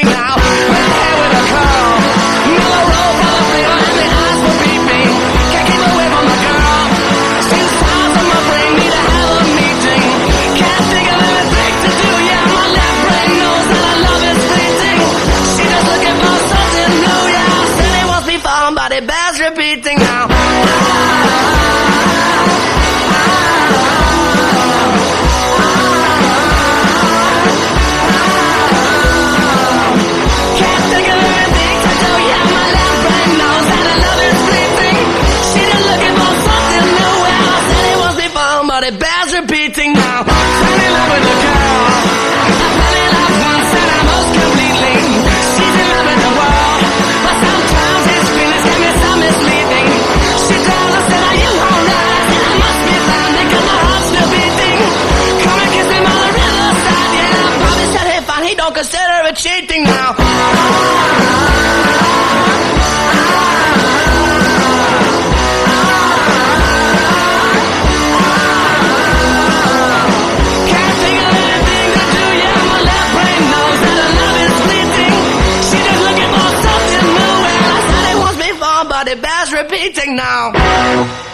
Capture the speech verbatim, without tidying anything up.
now. Red hair with a curl, mellow roll full of flavor, and the eyes will beat me. Can't keep away from my girl. Two sides of my brain need to have a meeting. Can't think of anything to do, yeah, my left brain knows that our love is fleeting. She just looking for something new, yeah. Said it won't be found, but it bears repeating now. Can't think of anything to do, yeah, my left brain knows that our love is fleeting. She just looking for something new, yeah. Said it won't be found, but it bears repeating now. Fell in love with the girl. I fell in love once and I most completely. She's in love with the world, but sometimes his feelings can be so misleading. She tells us that are you alright? And I must be fine because my heart's still beating. Come and kiss him on the riverside, yeah. Bobby said hey fine, he don't consider it cheating now. Can't think of anything to do, yeah, my left brain knows that our love is fleeting. She just looking for something new, and I said it once before, but it bears repeating now.